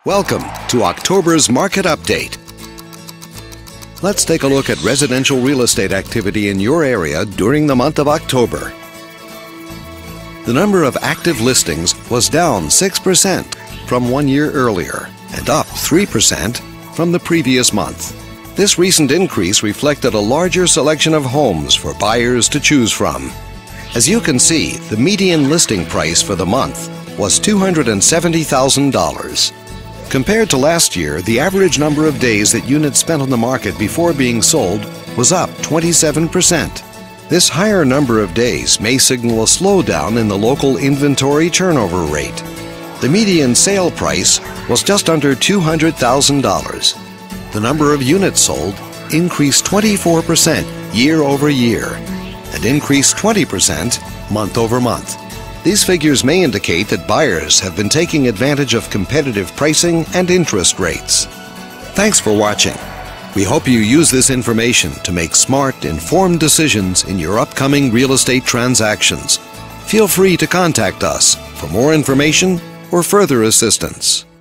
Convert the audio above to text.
Welcome to October's Market Update. Let's take a look at residential real estate activity in your area during the month of October. The number of active listings was down 6% from 1 year earlier and up 3% from the previous month. This recent increase reflected a larger selection of homes for buyers to choose from. As you can see, the median listing price for the month was $270,000. Compared to last year, the average number of days that units spent on the market before being sold was up 27%. This higher number of days may signal a slowdown in the local inventory turnover rate. The median sale price was just under $200,000. The number of units sold increased 24% year over year and increased 20% month over month. These figures may indicate that buyers have been taking advantage of competitive pricing and interest rates. Thanks for watching. We hope you use this information to make smart, informed decisions in your upcoming real estate transactions. Feel free to contact us for more information or further assistance.